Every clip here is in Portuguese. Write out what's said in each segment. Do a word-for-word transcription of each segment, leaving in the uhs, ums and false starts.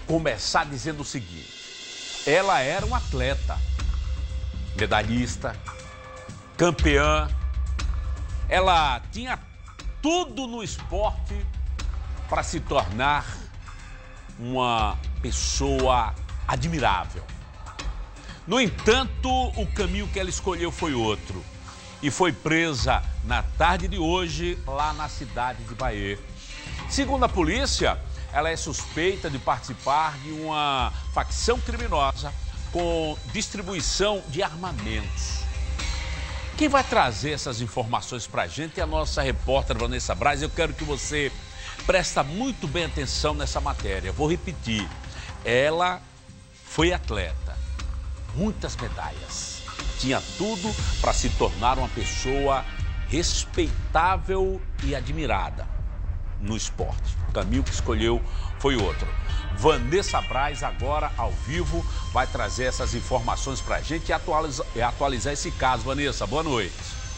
começar dizendo o seguinte: ela era uma atleta, medalhista, campeã, ela tinha tudo no esporte para se tornar uma pessoa admirável. No entanto, o caminho que ela escolheu foi outro e foi presa na tarde de hoje lá na cidade de Bahia. Segundo a polícia, ela é suspeita de participar de uma facção criminosa com distribuição de armamentos. Quem vai trazer essas informações para a gente é a nossa repórter Vanessa Braz. Eu quero que você preste muito bem atenção nessa matéria. Vou repetir, ela foi atleta, muitas medalhas, tinha tudo para se tornar uma pessoa respeitável e admirada no esporte. O caminho que escolheu foi outro. Vanessa Braz, agora ao vivo, vai trazer essas informações para a gente e atualizar, e atualizar esse caso. Vanessa, boa noite.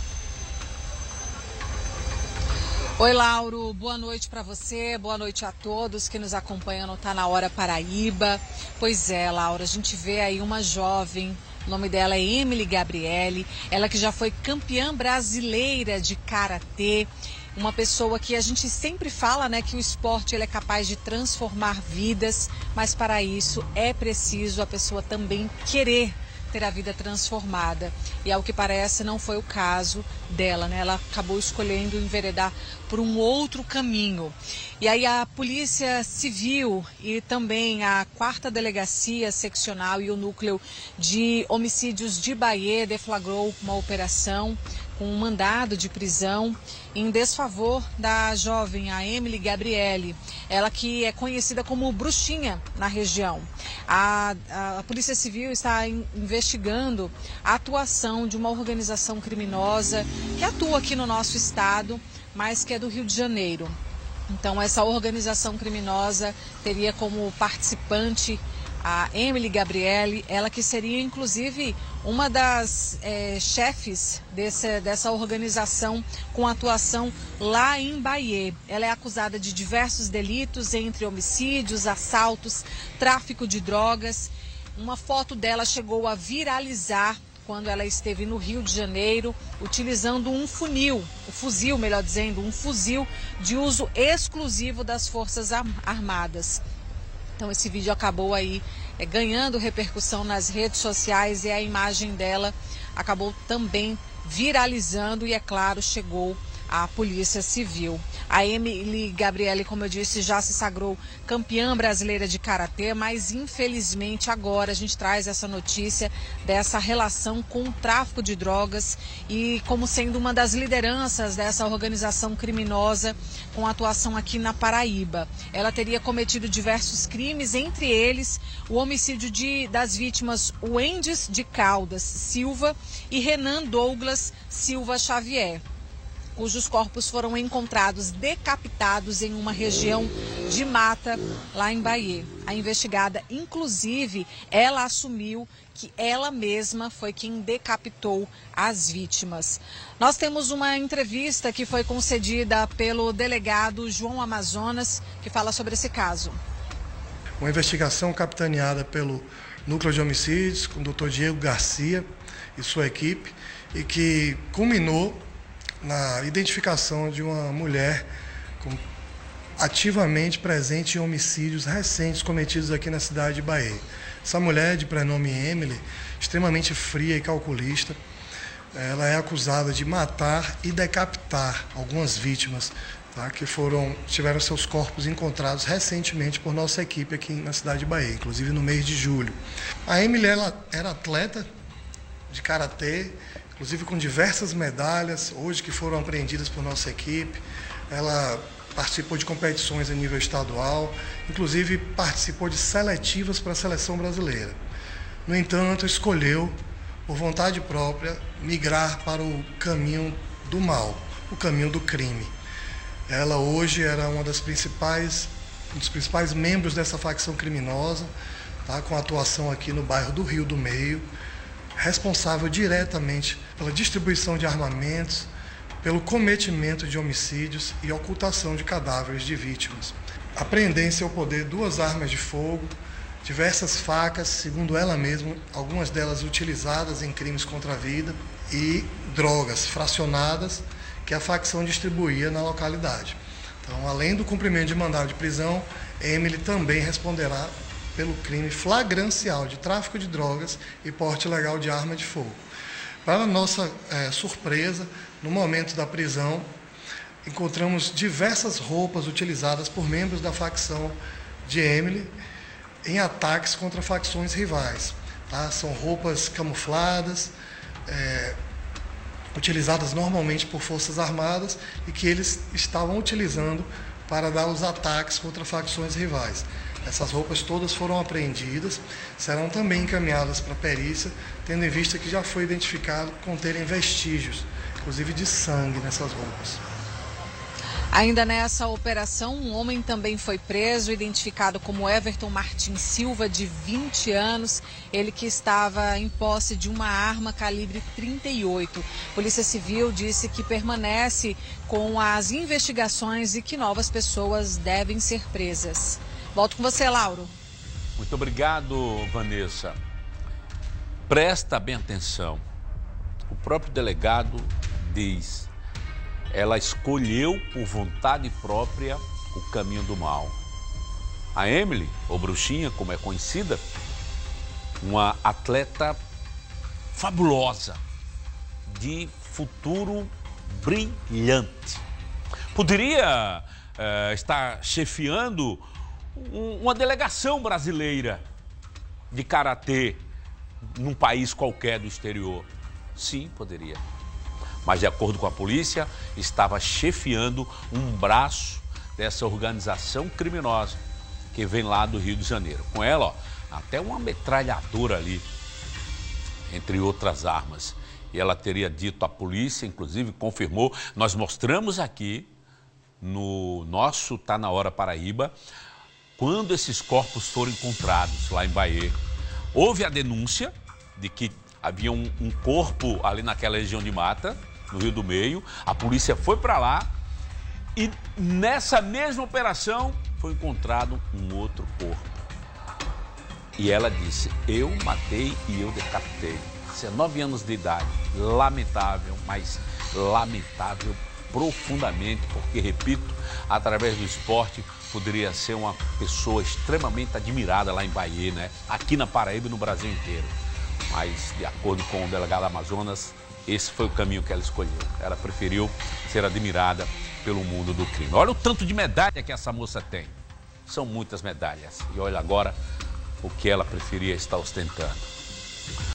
Oi, Lauro, boa noite para você, boa noite a todos que nos acompanham no Tá Na Hora Paraíba. Pois é, Laura, a gente vê aí uma jovem, o nome dela é Emily Gabriele, ela que já foi campeã brasileira de karatê. Uma pessoa que a gente sempre fala, né, que o esporte ele é capaz de transformar vidas, mas para isso é preciso a pessoa também querer ter a vida transformada. E ao que parece não foi o caso dela, né? Ela acabou escolhendo enveredar por um outro caminho. E aí a Polícia Civil e também a quarta Delegacia Seccional e o Núcleo de Homicídios de Bahia deflagrou uma operação com um mandado de prisão em desfavor da jovem, a Emily Gabriele, ela que é conhecida como bruxinha na região. A, a, a Polícia Civil está in, investigando a atuação de uma organização criminosa que atua aqui no nosso estado, mas que é do Rio de Janeiro. Então, essa organização criminosa teria como participante a Emily Gabriele, ela que seria inclusive uma das é, chefes desse, dessa organização com atuação lá em Bahia. Ela é acusada de diversos delitos, entre homicídios, assaltos, tráfico de drogas. Uma foto dela chegou a viralizar quando ela esteve no Rio de Janeiro, utilizando um funil, um fuzil, melhor dizendo, um fuzil de uso exclusivo das Forças Armadas. Então esse vídeo acabou aí é, ganhando repercussão nas redes sociais e a imagem dela acabou também viralizando e, é claro, chegou à Polícia Civil. A Emily Gabriele, como eu disse, já se sagrou campeã brasileira de karatê, mas infelizmente agora a gente traz essa notícia dessa relação com o tráfico de drogas e como sendo uma das lideranças dessa organização criminosa com atuação aqui na Paraíba. Ela teria cometido diversos crimes, entre eles o homicídio de, das vítimas Wendes de Caldas Silva e Renan Douglas Silva Xavier, cujos corpos foram encontrados decapitados em uma região de mata lá em Bahia. A investigada, inclusive, ela assumiu que ela mesma foi quem decapitou as vítimas. Nós temos uma entrevista que foi concedida pelo delegado João Amazonas, que fala sobre esse caso. Uma investigação capitaneada pelo Núcleo de Homicídios, com o doutor Diego Garcia e sua equipe, e que culminou na identificação de uma mulher com, ativamente presente em homicídios recentes cometidos aqui na cidade de Bahia. Essa mulher, de prenome Emily, extremamente fria e calculista, ela é acusada de matar e decapitar algumas vítimas, tá, que foram, tiveram seus corpos encontrados recentemente por nossa equipe aqui na cidade de Bahia, inclusive no mês de julho. A Emily, ela era atleta de karatê, inclusive com diversas medalhas, hoje que foram apreendidas por nossa equipe. Ela participou de competições a nível estadual, inclusive participou de seletivas para a seleção brasileira. No entanto, escolheu, por vontade própria, migrar para o caminho do mal, o caminho do crime. Ela hoje era uma das principais, um dos principais membros dessa facção criminosa, tá, com atuação aqui no bairro do Rio do Meio, responsável diretamente pela distribuição de armamentos, pelo cometimento de homicídios e ocultação de cadáveres de vítimas. apreender em seu poder duas armas de fogo, diversas facas, segundo ela mesma, algumas delas utilizadas em crimes contra a vida, e drogas fracionadas que a facção distribuía na localidade. Então, além do cumprimento de mandado de prisão, Emily também responderá pelo crime flagrancial de tráfico de drogas e porte ilegal de arma de fogo. Para nossa é, surpresa, no momento da prisão, encontramos diversas roupas utilizadas por membros da facção de Emily em ataques contra facções rivais. Tá? São roupas camufladas, é, utilizadas normalmente por forças armadas e que eles estavam utilizando para dar os ataques contra facções rivais. Essas roupas todas foram apreendidas, serão também encaminhadas para a perícia, tendo em vista que já foi identificado conterem vestígios, inclusive de sangue nessas roupas. Ainda nessa operação, um homem também foi preso, identificado como Everton Martins Silva, de vinte anos, ele que estava em posse de uma arma calibre trinta e oito. Polícia Civil disse que permanece com as investigações e que novas pessoas devem ser presas. Volto com você, Lauro. Muito obrigado, Vanessa. Presta bem atenção. O próprio delegado diz: ela escolheu por vontade própria o caminho do mal. A Emily, ou Bruxinha, como é conhecida, uma atleta fabulosa, de futuro brilhante. Poderia uh, estar chefiando um, uma delegação brasileira de karatê num país qualquer do exterior. Sim, poderia. Mas, de acordo com a polícia, estava chefiando um braço dessa organização criminosa que vem lá do Rio de Janeiro. Com ela, ó, até uma metralhadora ali, entre outras armas. E ela teria dito à polícia, inclusive confirmou, nós mostramos aqui no nosso Tá Na Hora Paraíba, quando esses corpos foram encontrados lá em Bahia. Houve a denúncia de que havia um, um corpo ali naquela região de mata, no Rio do Meio. A polícia foi para lá e nessa mesma operação foi encontrado um outro corpo. E ela disse: eu matei e eu decapitei. dezenove anos de idade. Lamentável, mas lamentável profundamente, porque, repito, através do esporte poderia ser uma pessoa extremamente admirada lá em Bahia, né? Aqui na Paraíba e no Brasil inteiro. Mas, de acordo com o delegado Amazonas, esse foi o caminho que ela escolheu. Ela preferiu ser admirada pelo mundo do crime. Olha o tanto de medalha que essa moça tem. São muitas medalhas. E olha agora o que ela preferia estar ostentando.